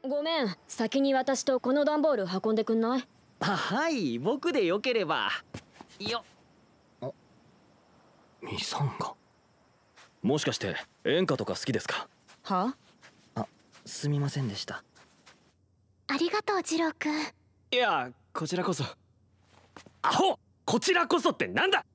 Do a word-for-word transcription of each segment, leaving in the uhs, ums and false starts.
ごめん、先に私とこの段ボール運んでくんない？ あ、はい、僕でよければ。よっ。あ、ミサンガ。もしかして演歌とか好きですか？ は？ あ、すみませんでした。 ありがとう、ジロー君。 いや、こちらこそ。アホ！こちらこそってなんだ！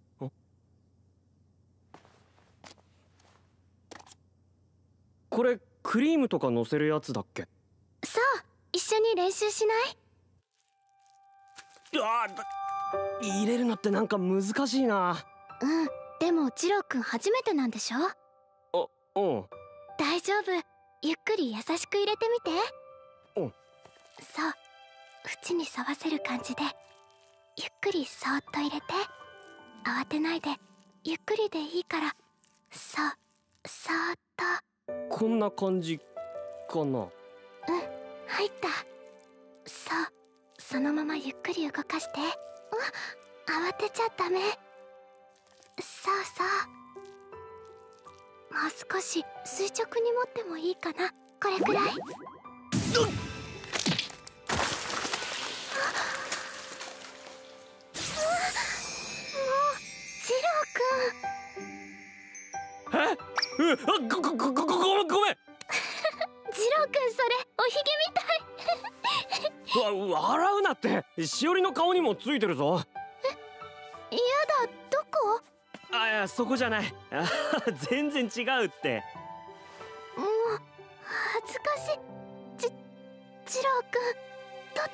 これクリームとか乗せるやつだっけ？ そう、一緒に練習しない？ ああ、入れるのってなんか難しいな。 うん、でもジロー君初めてなんでしょ？ あ、うん。 大丈夫、ゆっくり優しく入れてみて。 うん。 そう、縁に沿わせる感じでゆっくりそーっと入れて。慌てないで、ゆっくりでいいから。そう、そーっと。 こんな感じかな。 うん、入った。そう、そのままゆっくり動かして。うわ、慌てちゃダメ。そうそう、もう少し垂直に持ってもいいかな。これくらい。もうジロー君。 え？うあ、ごごごごごごめんごめん。 ジロー君、それおひげみたい。 わ、笑うなって。しおりの顔にもついてるぞ。 え、やだ、どこ？ あ、いや、そこじゃない。あ、全然違うって。 もう恥ずかしい。ジジロー君、取って。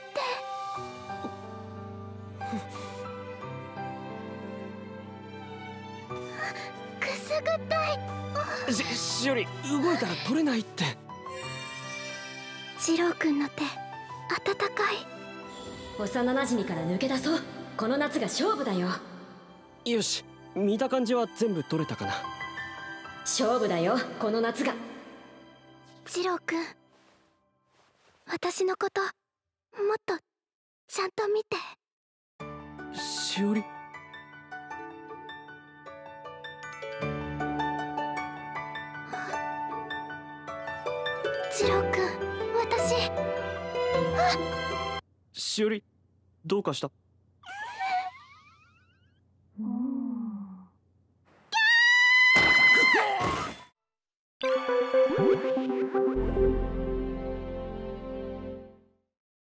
くすぐったい。 し、しおり、動いたら取れないって。 ジロー君の手、温かい。 幼なじみから抜け出そう。この夏が勝負だよ。 よし、見た感じは全部取れたかな。 勝負だよ、この夏が。 ジロー君、私のこともっとちゃんと見て。 しおり。 ジロー君、私。あっ、 しおり、どうかした？ キャー！